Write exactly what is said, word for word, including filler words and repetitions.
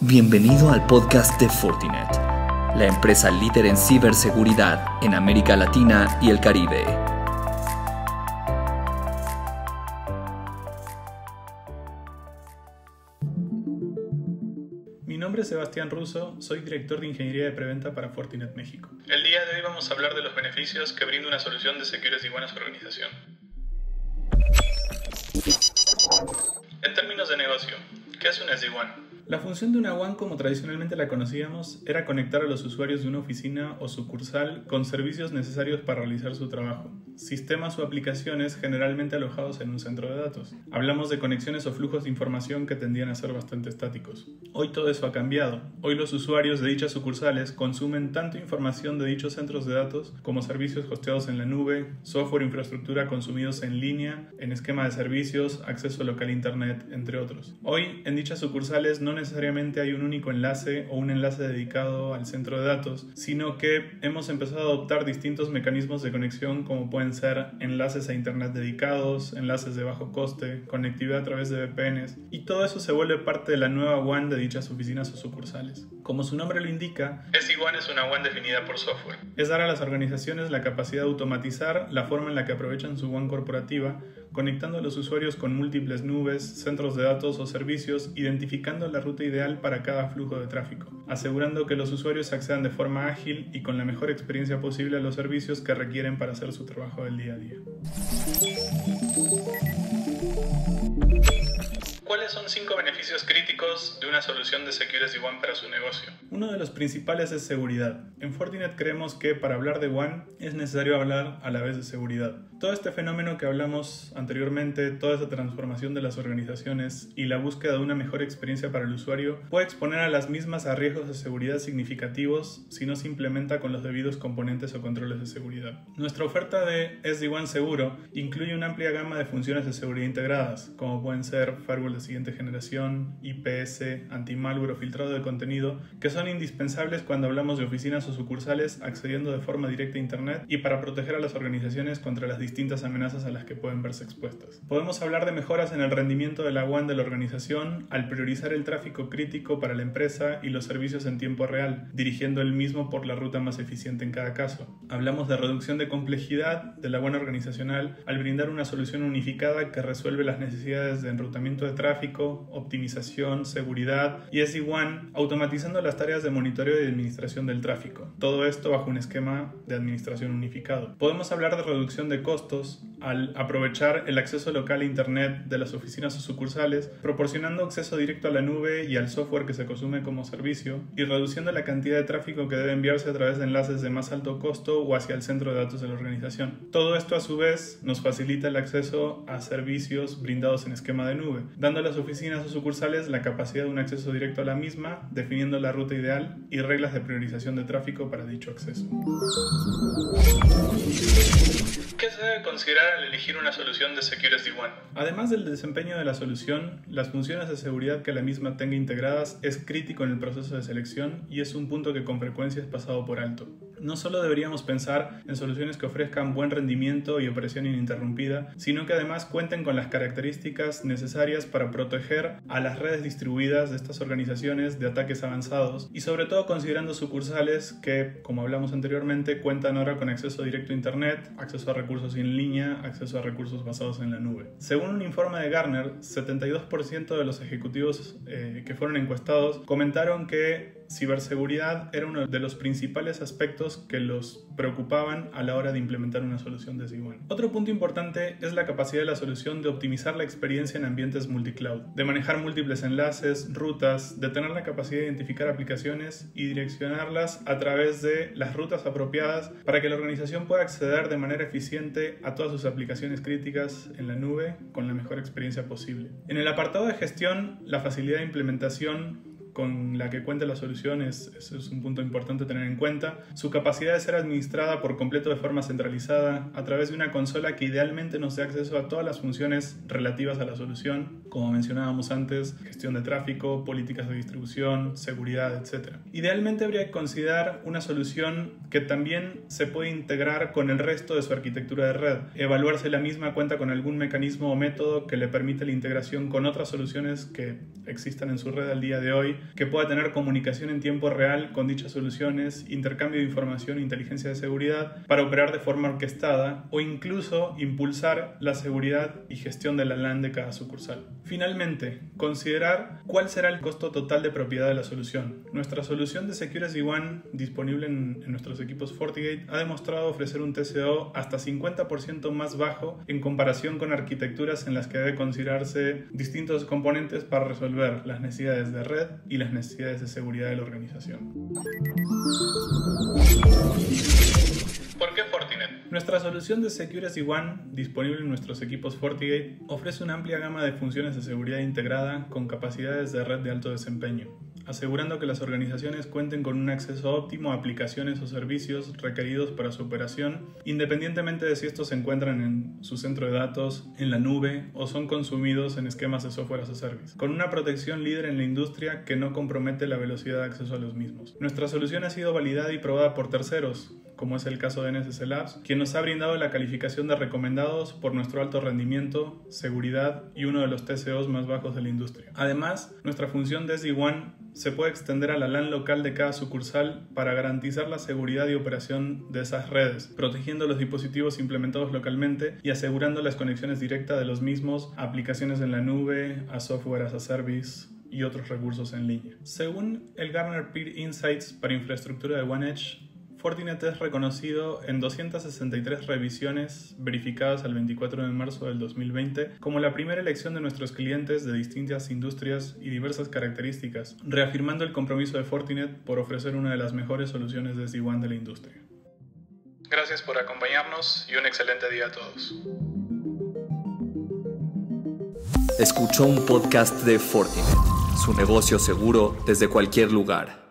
Bienvenido al podcast de Fortinet, la empresa líder en ciberseguridad en América Latina y el Caribe. Mi nombre es Sebastián Russo, soy director de Ingeniería de Preventa para Fortinet México. El día de hoy vamos a hablar de los beneficios que brinda una solución de Security One a su organización. En términos de negocio, ¿qué es un S D WAN? La función de una WAN, como tradicionalmente la conocíamos, era conectar a los usuarios de una oficina o sucursal con servicios necesarios para realizar su trabajo, sistemas o aplicaciones generalmente alojados en un centro de datos. Hablamos de conexiones o flujos de información que tendían a ser bastante estáticos. Hoy todo eso ha cambiado. Hoy los usuarios de dichas sucursales consumen tanto información de dichos centros de datos como servicios hosteados en la nube, software e infraestructura consumidos en línea, en esquema de servicios, acceso local a internet, entre otros. Hoy, en dichas sucursales no necesariamente hay un único enlace o un enlace dedicado al centro de datos, sino que hemos empezado a adoptar distintos mecanismos de conexión como pueden ser enlaces a internet dedicados, enlaces de bajo coste, conectividad a través de V P Ns, y todo eso se vuelve parte de la nueva WAN de dichas oficinas o sucursales. Como su nombre lo indica, S D WAN es una WAN definida por software. Es dar a las organizaciones la capacidad de automatizar la forma en la que aprovechan su WAN corporativa, conectando a los usuarios con múltiples nubes, centros de datos o servicios, identificando la ruta ideal para cada flujo de tráfico, asegurando que los usuarios accedan de forma ágil y con la mejor experiencia posible a los servicios que requieren para hacer su trabajo del día a día. ¿Cuáles son cinco beneficios críticos de una solución de Security One para su negocio? Uno de los principales es seguridad. En Fortinet creemos que para hablar de WAN es necesario hablar a la vez de seguridad. Todo este fenómeno que hablamos anteriormente, toda esa transformación de las organizaciones y la búsqueda de una mejor experiencia para el usuario puede exponer a las mismas a riesgos de seguridad significativos si no se implementa con los debidos componentes o controles de seguridad. Nuestra oferta de S D WAN Seguro incluye una amplia gama de funciones de seguridad integradas, como pueden ser firewall de siguiente generación, I P S, anti-malware o filtrado de contenido, que son indispensables cuando hablamos de oficinas o sucursales accediendo de forma directa a Internet y para proteger a las organizaciones contra las distintas amenazas a las que pueden verse expuestas. Podemos hablar de mejoras en el rendimiento de la WAN de la organización al priorizar el tráfico crítico para la empresa y los servicios en tiempo real, dirigiendo el mismo por la ruta más eficiente en cada caso. Hablamos de reducción de complejidad de la WAN organizacional al brindar una solución unificada que resuelve las necesidades de enrutamiento de tráfico, optimización, seguridad y S D WAN, automatizando las tareas de monitoreo y de administración del tráfico. Todo esto bajo un esquema de administración unificado. Podemos hablar de reducción de costos al aprovechar el acceso local a Internet de las oficinas o sucursales, proporcionando acceso directo a la nube y al software que se consume como servicio, y reduciendo la cantidad de tráfico que debe enviarse a través de enlaces de más alto costo o hacia el centro de datos de la organización. Todo esto a su vez nos facilita el acceso a servicios brindados en esquema de nube, dando a las oficinas o sucursales la capacidad de un acceso directo a la misma, definiendo la ruta ideal y reglas de priorización de tráfico para dicho acceso. ¿Qué se debe considerar al elegir una solución de Security One? Además del desempeño de la solución, las funciones de seguridad que la misma tenga integradas es crítico en el proceso de selección y es un punto que con frecuencia es pasado por alto. No solo deberíamos pensar en soluciones que ofrezcan buen rendimiento y operación ininterrumpida, sino que además cuenten con las características necesarias para proteger a las redes distribuidas de estas organizaciones de ataques avanzados y sobre todo considerando sucursales que, como hablamos anteriormente, cuentan ahora con acceso directo a Internet, acceso a recursos en línea, acceso a recursos basados en la nube. Según un informe de Gartner, setenta y dos por ciento de los ejecutivos eh, que fueron encuestados comentaron que ciberseguridad era uno de los principales aspectos que los preocupaban a la hora de implementar una solución de S D WAN. Otro punto importante es la capacidad de la solución de optimizar la experiencia en ambientes multicloud, de manejar múltiples enlaces, rutas, de tener la capacidad de identificar aplicaciones y direccionarlas a través de las rutas apropiadas para que la organización pueda acceder de manera eficiente a todas sus aplicaciones críticas en la nube con la mejor experiencia posible. En el apartado de gestión, la facilidad de implementación con la que cuenta la solución es, es un punto importante a tener en cuenta. Su capacidad de ser administrada por completo de forma centralizada a través de una consola que idealmente nos dé acceso a todas las funciones relativas a la solución, como mencionábamos antes, gestión de tráfico, políticas de distribución, seguridad, etcétera. Idealmente habría que considerar una solución que también se puede integrar con el resto de su arquitectura de red. Evaluar si la misma cuenta con algún mecanismo o método que le permite la integración con otras soluciones que existan en su red al día de hoy, que pueda tener comunicación en tiempo real con dichas soluciones, intercambio de información e inteligencia de seguridad para operar de forma orquestada o incluso impulsar la seguridad y gestión de la LAN de cada sucursal. Finalmente, considerar cuál será el costo total de propiedad de la solución. Nuestra solución de Security One disponible en, en nuestros equipos FortiGate ha demostrado ofrecer un T C O hasta cincuenta por ciento más bajo en comparación con arquitecturas en las que debe considerarse distintos componentes para resolver las necesidades de red y las necesidades de seguridad de la organización. ¿Por qué Fortinet? Nuestra solución de Security One, disponible en nuestros equipos FortiGate, ofrece una amplia gama de funciones de seguridad integrada con capacidades de red de alto desempeño, asegurando que las organizaciones cuenten con un acceso óptimo a aplicaciones o servicios requeridos para su operación, independientemente de si estos se encuentran en su centro de datos, en la nube o son consumidos en esquemas de software as a service, con una protección líder en la industria que no compromete la velocidad de acceso a los mismos. Nuestra solución ha sido validada y probada por terceros, como es el caso de N S C Labs, quien nos ha brindado la calificación de recomendados por nuestro alto rendimiento, seguridad y uno de los T C Os más bajos de la industria. Además, nuestra función de S D WAN se puede extender a la LAN local de cada sucursal para garantizar la seguridad y operación de esas redes, protegiendo los dispositivos implementados localmente y asegurando las conexiones directas de los mismos a aplicaciones en la nube, a software as a service y otros recursos en línea. Según el Gartner Peer Insights para infraestructura de OneEdge, Fortinet es reconocido en doscientas sesenta y tres revisiones verificadas al veinticuatro de marzo del dos mil veinte como la primera elección de nuestros clientes de distintas industrias y diversas características, reafirmando el compromiso de Fortinet por ofrecer una de las mejores soluciones de S D WAN de la industria. Gracias por acompañarnos y un excelente día a todos. Escuchó un podcast de Fortinet, su negocio seguro desde cualquier lugar.